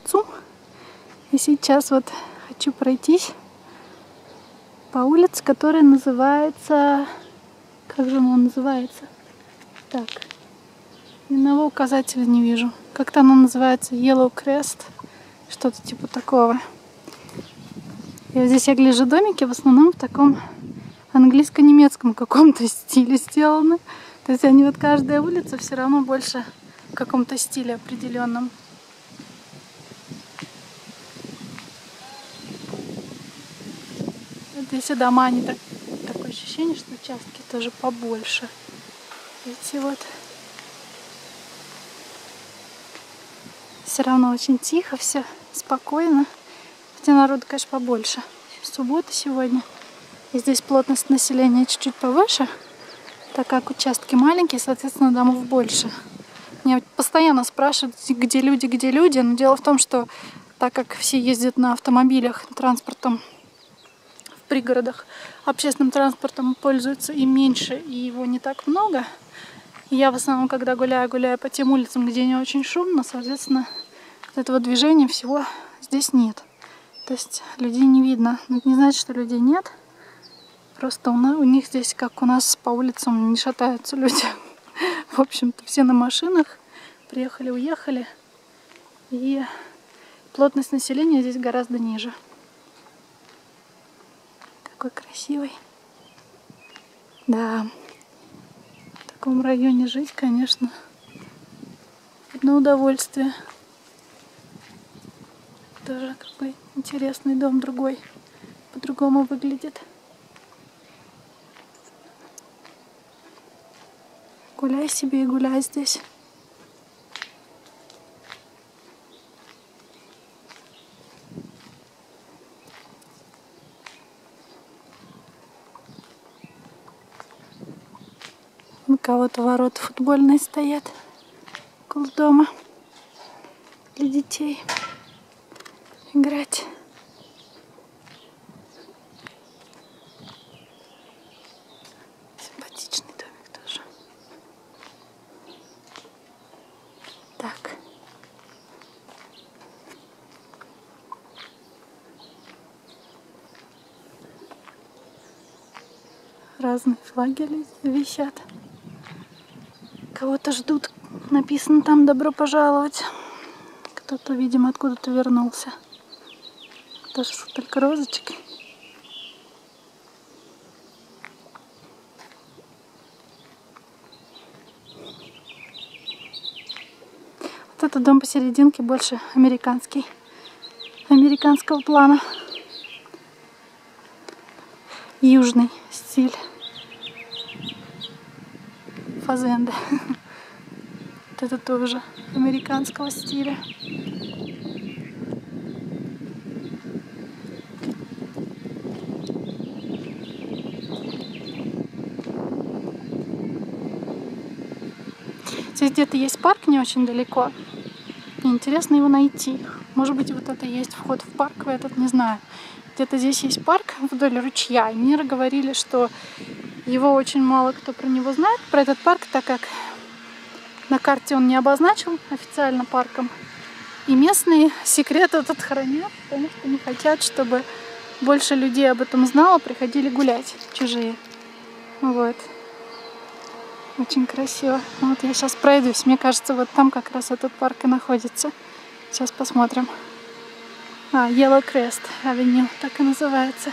дворцу. И сейчас вот хочу пройтись по улице, которая называется... Как же она называется? Так, ни одного указателя не вижу. Как-то она называется Yellow Crest. Что-то типа такого. И вот здесь я гляжу, домики в основном в таком английско-немецком каком-то стиле сделаны. То есть они вот каждая улица все равно больше в каком-то стиле определенном. Здесь и дома, они такое ощущение, что участки тоже побольше. Эти вот. Все равно очень тихо, все спокойно. Хотя народу, конечно, побольше. Суббота сегодня. И здесь плотность населения чуть-чуть повыше, так как участки маленькие, соответственно, домов больше. Меня постоянно спрашивают, где люди. Но дело в том, что так как все ездят на автомобилях, транспортом в пригородах, общественным транспортом пользуются и меньше, и его не так много. И я в основном, когда гуляю по тем улицам, где не очень шумно, соответственно, этого движения всего здесь нет. То есть людей не видно. Но это не значит, что людей нет. Просто у них здесь, как у нас, по улицам не шатаются люди. В общем-то, все на машинах. Приехали, уехали. И плотность населения здесь гораздо ниже. Какой красивый. Да. В таком районе жить, конечно, одно удовольствие. Тоже какой интересный дом, другой. По-другому выглядит. Гуляй себе и гуляй здесь. У кого-то ворота футбольные стоят около дома для детей играть. Симпатичный домик тоже. Так. Разные флаги висят. Кого-то ждут. Написано там «Добро пожаловать». Кто-то, видимо, откуда-то вернулся. Даже только розочки. Вот этот дом посерединке больше американский. Американского плана. Южный стиль. Фазенда. Вот это тоже американского стиля. Здесь где-то есть парк не очень далеко. Мне интересно его найти. Может быть, вот это и есть вход в парк, в этот, не знаю. Где-то здесь есть парк вдоль ручья. И мне говорили, что его очень мало кто про него знает, про этот парк, так как на карте он не обозначен официально парком. И местные секрет этот хранят, потому что не хотят, чтобы больше людей об этом знало, приходили гулять чужие. Вот. Очень красиво. Вот я сейчас пройдусь. Мне кажется, вот там как раз этот парк и находится. Сейчас посмотрим. Yellow Crest Avenue, так и называется.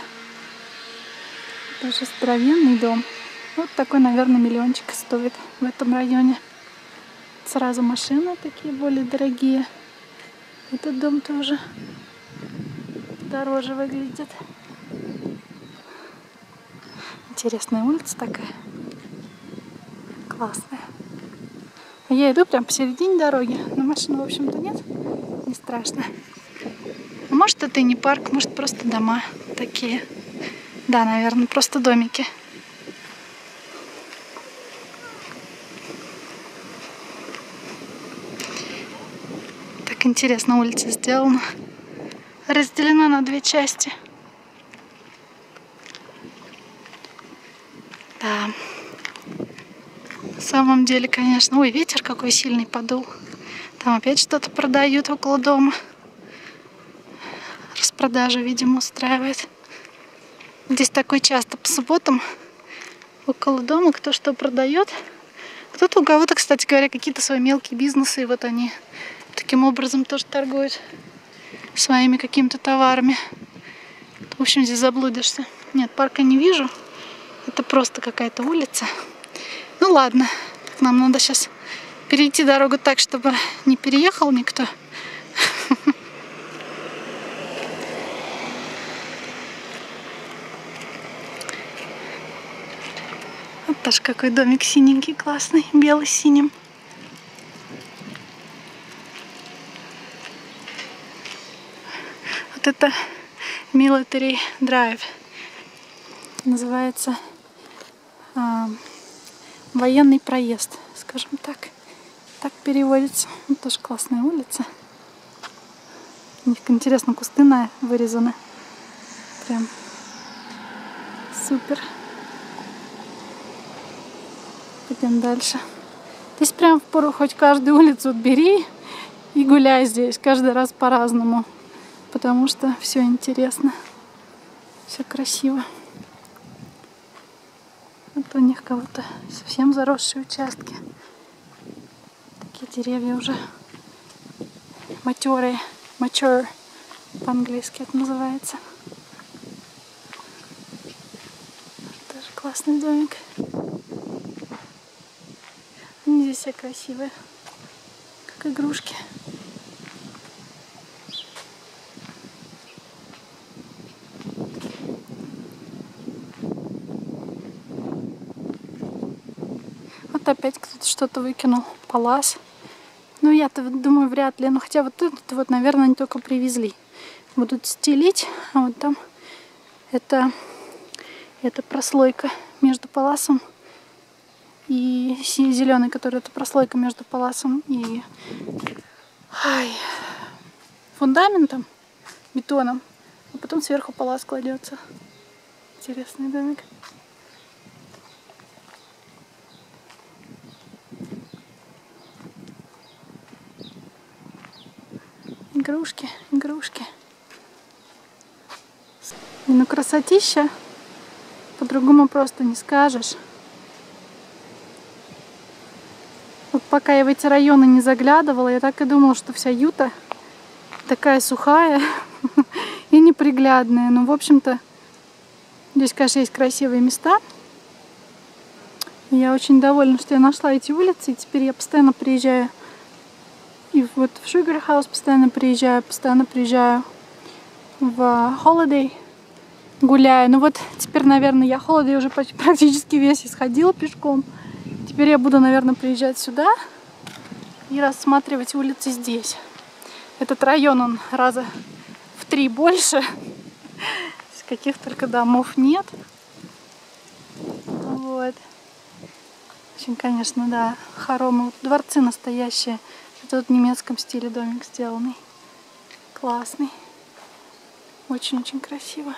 Даже здоровенный дом. Вот такой, наверное, миллиончик стоит в этом районе. Сразу машины такие более дорогие. Этот дом тоже дороже выглядит. Интересная улица такая. Классная. Я иду прям посередине дороги. Но машин, в общем-то, нет. Не страшно. А может, это и не парк, может, просто дома такие. Да, наверное, просто домики. Так интересно, улица сделана. Разделена на две части. Да. На самом деле, конечно... Ой, ветер какой сильный подул. Там опять что-то продают около дома. распродажу, видимо, устраивает. Здесь такой часто по субботам около дома кто что продает. Кто-то, у кого-то, кстати говоря, какие-то свои мелкие бизнесы, и вот они таким образом тоже торгуют своими какими-то товарами. В общем, здесь заблудишься. Нет, парка не вижу. Это просто какая-то улица. Ну ладно, нам надо сейчас перейти дорогу так, чтобы не переехал никто. Вот тоже какой домик синенький, классный, белый с синим. Вот это Military Drive. Называется военный проезд, скажем так. Так переводится. Вот тоже классная улица. У них, интересно, кусты вырезаны. Прям супер. Пойдем дальше. Здесь прям впору хоть каждую улицу бери и гуляй здесь. Каждый раз по-разному. Потому что все интересно. Все красиво. Вот у них кого-то совсем заросшие участки. Такие деревья уже матерые. Mature по-английски это называется. Тоже классный домик. Они здесь все красивые, как игрушки. Вот опять кто-то что-то выкинул. Палас. Ну, я-то думаю, вряд ли. Но хотя вот тут, вот, наверное, они только привезли. Будут стелить. А вот там это прослойка между паласом и зеленый, который это прослойка между паласом и фундаментом, бетоном. А потом сверху палас кладется. Интересный домик. Игрушки, игрушки. Ну, красотища. По-другому просто не скажешь. Вот пока я в эти районы не заглядывала, я так и думала, что вся Юта такая сухая и неприглядная. Но, в общем-то, здесь, конечно, есть красивые места. И я очень довольна, что я нашла эти улицы. И теперь я постоянно приезжаю. И вот в Sugar House постоянно приезжаю в Holiday, гуляю. Ну вот теперь, наверное, я Holiday уже практически весь исходила пешком. Теперь я буду, наверное, приезжать сюда и рассматривать улицы здесь. Этот район, он раза в 3 больше. Каких только домов нет. Вот. Очень, конечно, да, хоромы. Дворцы настоящие. Тут в немецком стиле домик сделанный. Классный. Очень-очень красиво.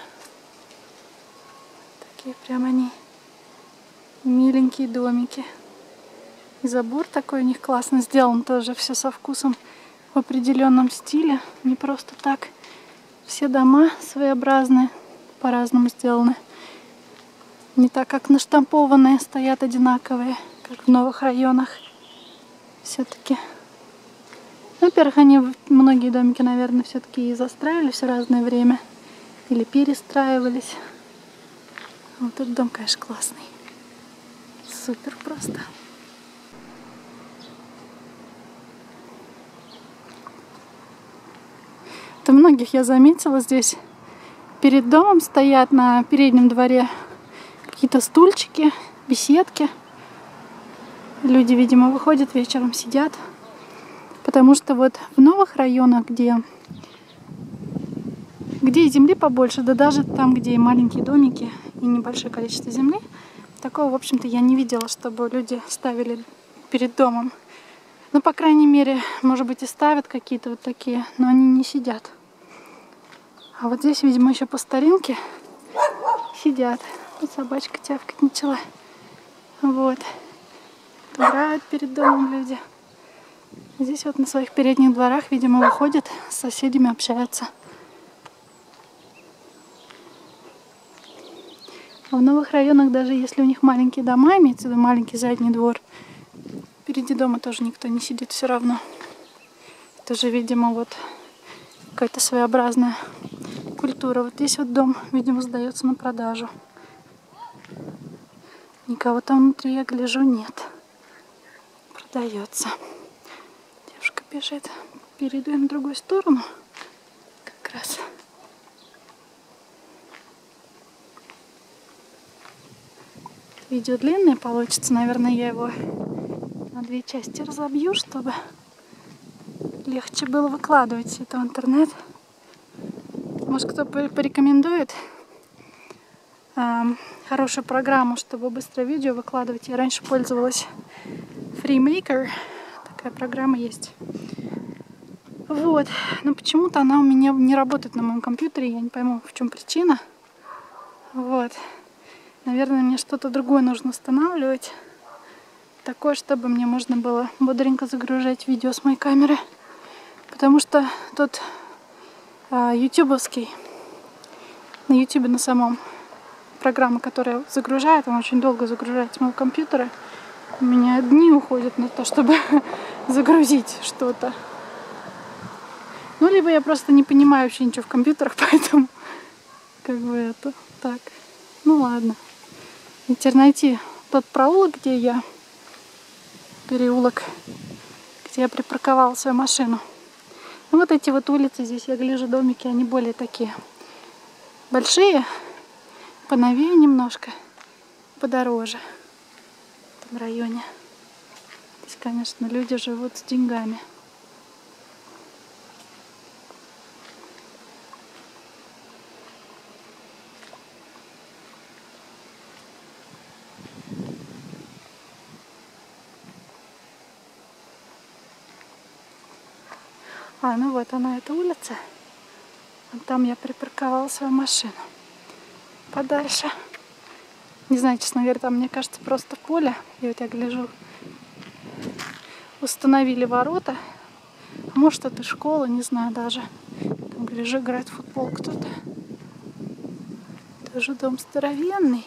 Такие прям они миленькие домики. И забор такой у них классно сделан. Тоже все со вкусом в определенном стиле. Не просто так. Все дома своеобразные, по-разному сделаны. Не так, как наштампованные, стоят одинаковые, как в новых районах. Все-таки. Во-первых, они многие домики, наверное, все-таки и застраивались в разное время. Или перестраивались. Вот этот дом, конечно, классный. Супер просто. Это многих я заметила здесь. Перед домом стоят на переднем дворе какие-то стульчики, беседки. Люди, видимо, выходят вечером, сидят. Потому что вот в новых районах, где и земли побольше, да даже там, где и маленькие домики, и небольшое количество земли, такого, в общем-то, я не видела, чтобы люди ставили перед домом. Ну, по крайней мере, может быть, и ставят какие-то вот такие, но они не сидят. А вот здесь, видимо, еще по старинке сидят. Вот собачка тявкать начала. Вот. Играют перед домом люди. Здесь вот на своих передних дворах, видимо, выходят, с соседями общаются. А в новых районах, даже если у них маленькие дома, имеется в виду маленький задний двор, впереди дома тоже никто не сидит все равно. Это же, видимо, вот какая-то своеобразная культура. Вот здесь вот дом, видимо, сдается на продажу. Никого там внутри, я гляжу, нет. Продается. Девушка бежит. Перейду я на другую сторону. Как раз. Видео длинное получится. Наверное, я его на 2 части разобью, чтобы легче было выкладывать все это в интернет. Может, кто порекомендует хорошую программу, чтобы быстро видео выкладывать. Я раньше пользовалась Freemaker. Такая программа есть. Вот. Но почему-то она у меня не работает на моем компьютере. Я не пойму, в чем причина. Вот. Наверное, мне что-то другое нужно устанавливать. Такое, чтобы мне можно было бодренько загружать видео с моей камеры. Потому что тот ютубовский, на ютубе на самом, программа, которая загружает, он очень долго загружает с моего компьютера. У меня дни уходят на то, чтобы загрузить что-то. Ну, либо я просто не понимаю вообще ничего в компьютерах, поэтому как бы это так. Ну ладно. И теперь найти тот проулок, где я, переулок, где я припарковала свою машину. Ну, вот эти вот улицы здесь, я гляжу, домики, они более такие большие, поновее немножко, подороже в этом районе. Здесь, конечно, люди живут с деньгами. Ну вот она, эта улица. Вот там я припарковала свою машину. Подальше. Не знаю, честно говоря, там, мне кажется, просто поле. И вот я гляжу, установили ворота. А может, это школа, не знаю даже. Там, гляжу, играет в футбол кто-то. Тоже дом здоровенный.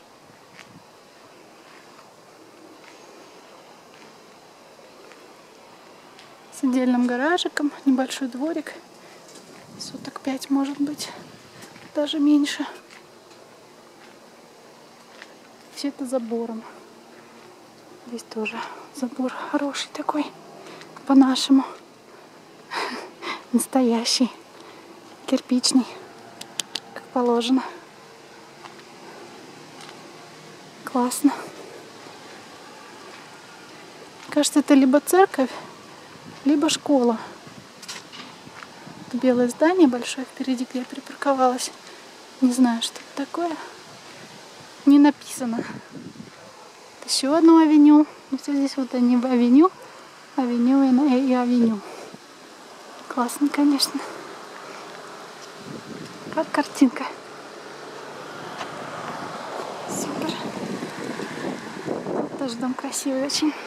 С отдельным гаражиком, небольшой дворик. Соток 5, может быть, даже меньше. Все это забором. Здесь тоже забор хороший такой, по-нашему. Настоящий, кирпичный, как положено. Классно. Кажется, это либо церковь, либо школа. Это белое здание большое впереди, где я припарковалась. Не знаю, что это такое. Не написано. Это еще одно авеню. Но все здесь вот они в авеню. Авеню и авеню. Классно, конечно. Как картинка. Супер. Тоже дом красивый очень.